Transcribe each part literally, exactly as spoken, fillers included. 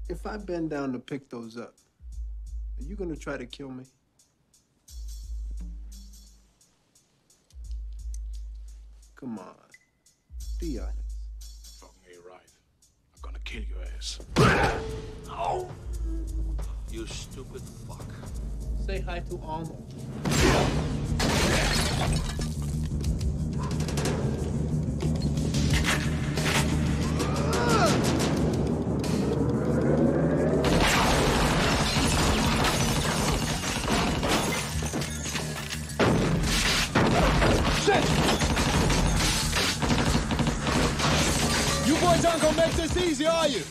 If I bend down to pick those up, are you gonna try to kill me? Come on. Be honest. Fucking ain't right. I'm gonna kill your ass. Oh! You stupid fuck. Say hi to Almo. You boys aren't gonna make this easy, are you?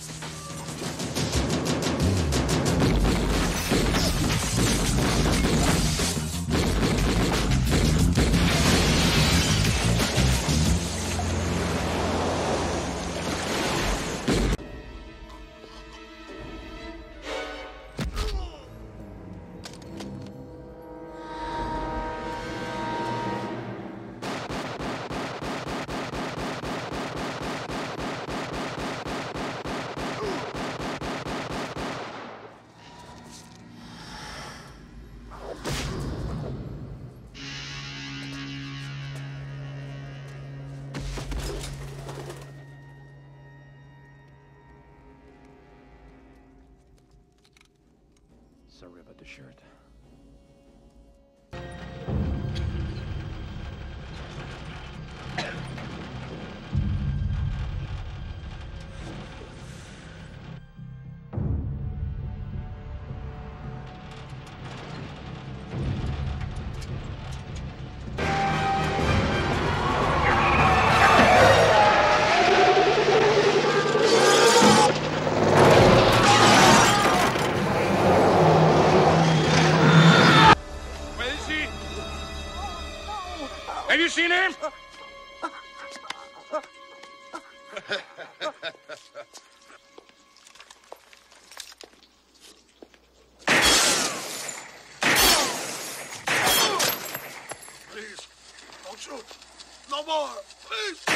Sorry about the shirt. Have you seen him? Please, don't shoot. No more, please.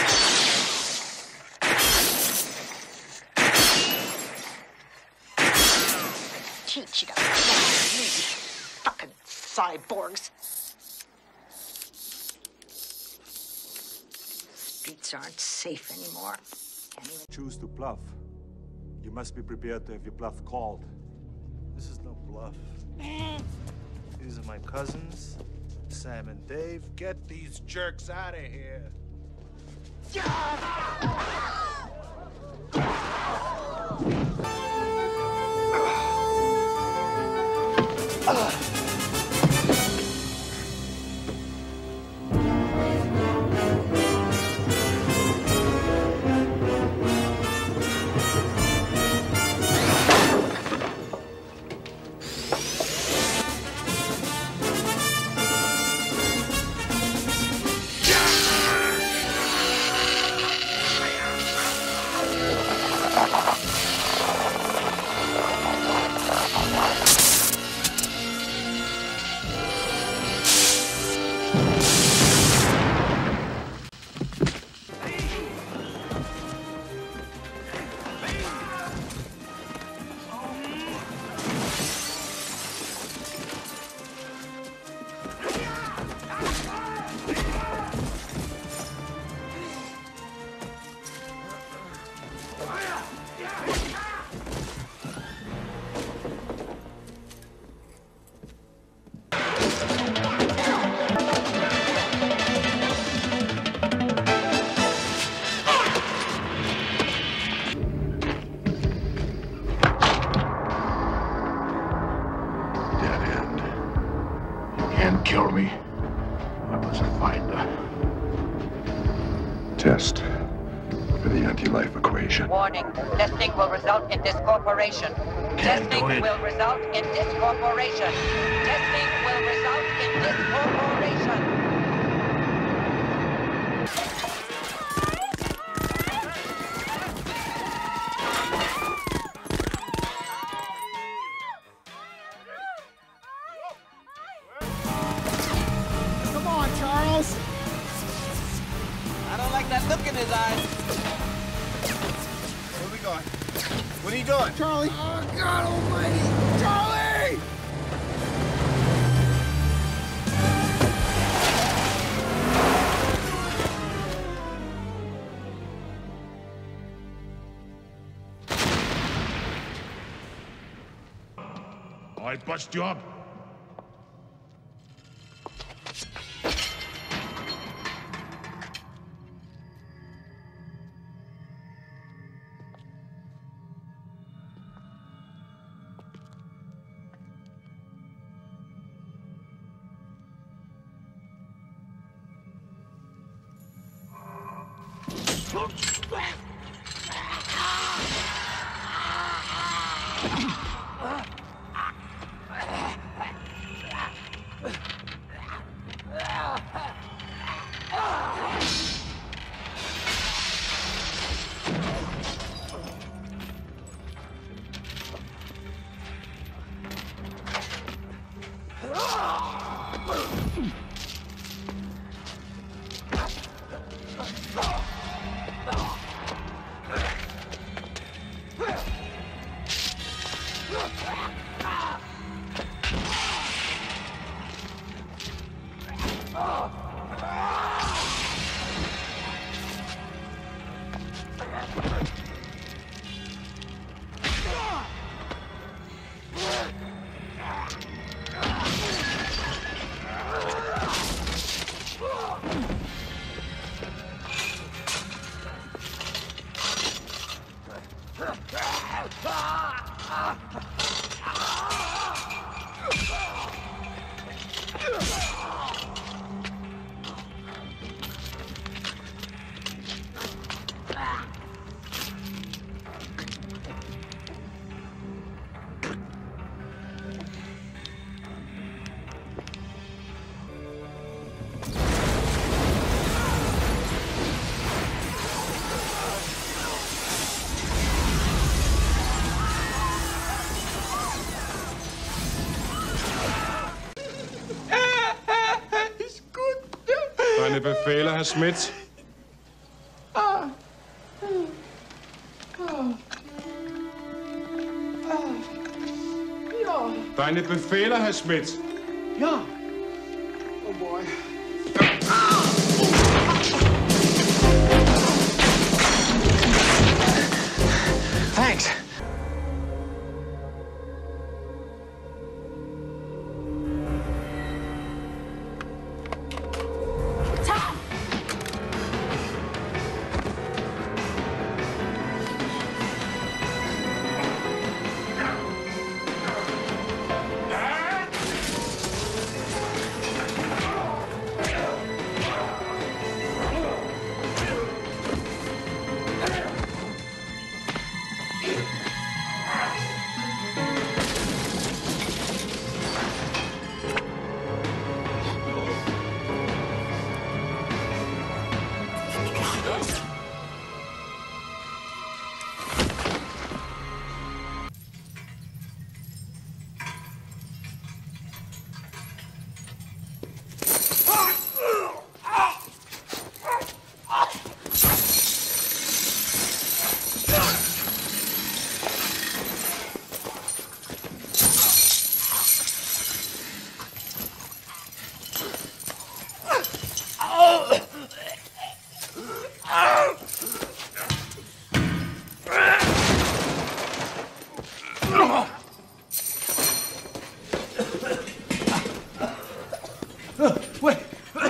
Teach you to follow me, fucking cyborgs. Streets aren't safe anymore. Can't even choose to bluff. You must be prepared to have your bluff called. This is no bluff. These are my cousins, Sam and Dave. Get these jerks out of here. Can't kill me. I was a finder. Test for the anti-life equation. Warning. Testing will result in discorporation. Can't Testing do it. will result in discorporation. Testing will result in discorporation. Come on, Charles. I don't like that look in his eyes. Here we we going? What are you doing? Charlie! Oh, God almighty! Charlie! I bust you up. Deine Befehle, Herr Schmidt? Ah. Ah. Ah. Ja. Deine Befehle, Herr Schmidt? Ja. Oh boy. Thanks. Wait.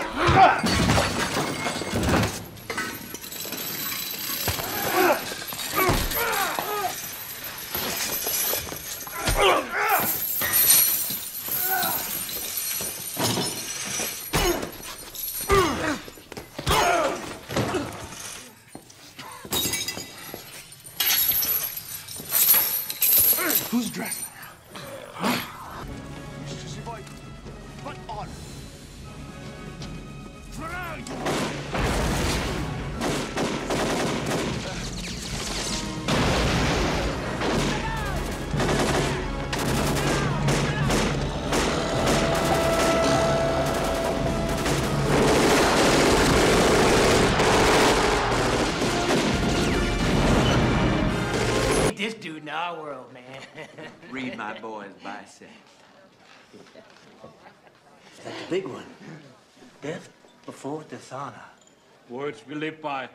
Who's dressing? Huh? Put on. our world, man. Read my boy's bicep. That's the big one. Death before dishonor. Words we live by.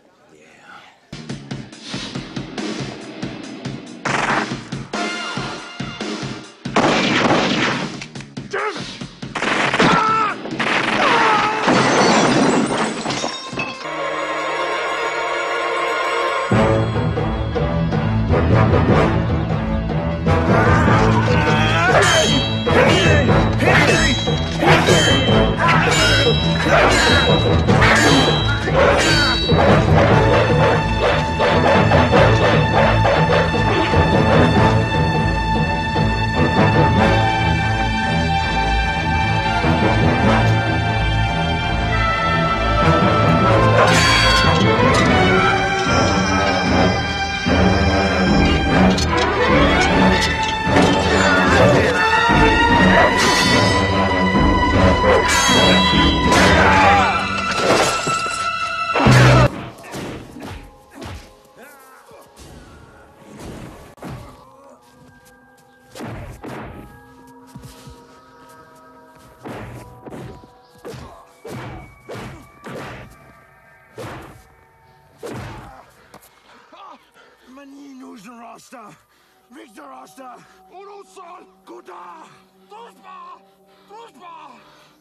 Maninos Rasta, Victor Rasta, Uno Sol, Kuda, Tospa, Tospa.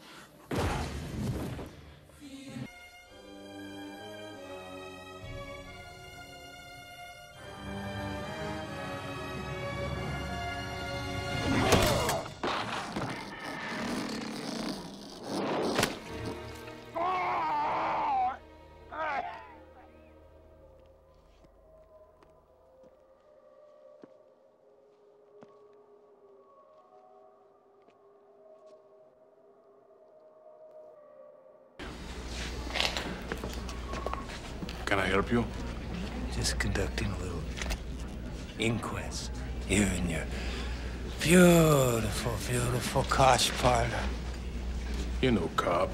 Can I help you? Just conducting a little inquest here in your beautiful, beautiful kosh parlor. You know, Cobb.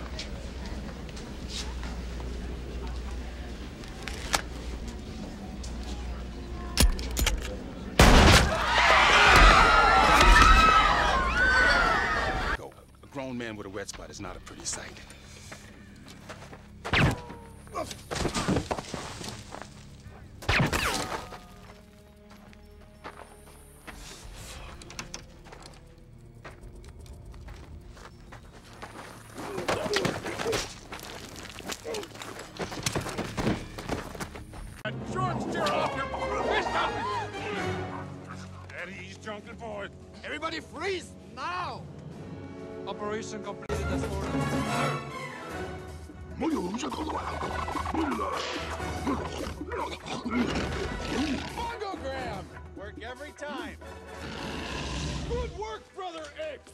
A grown man with a wet spot is not a pretty sight. Everybody freeze now! Operation completed as ordered. Bongogram! Work every time. Good work, Brother Apes!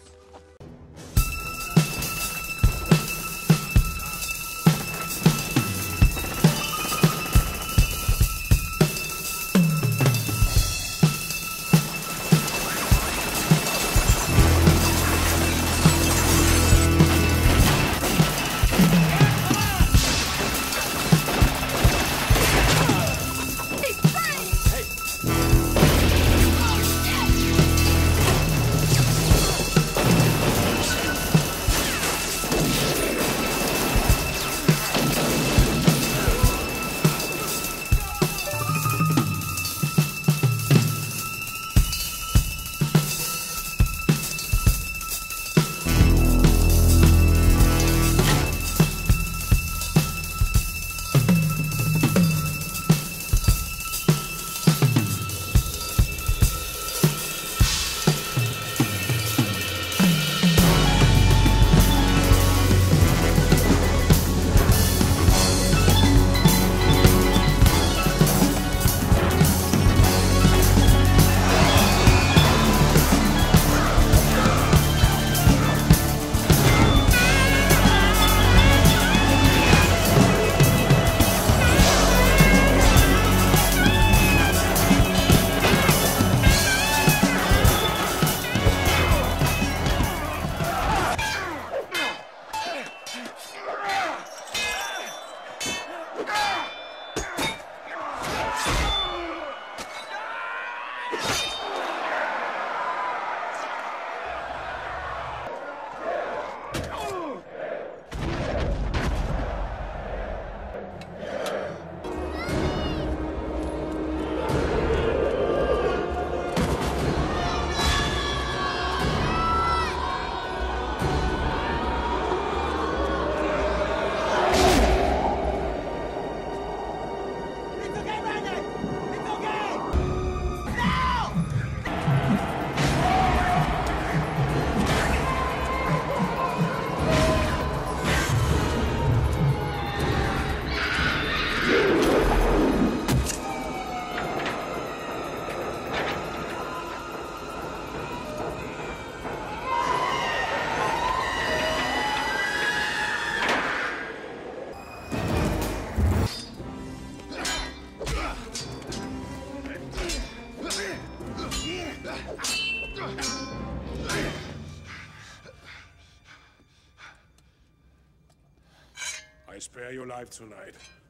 spare your life tonight.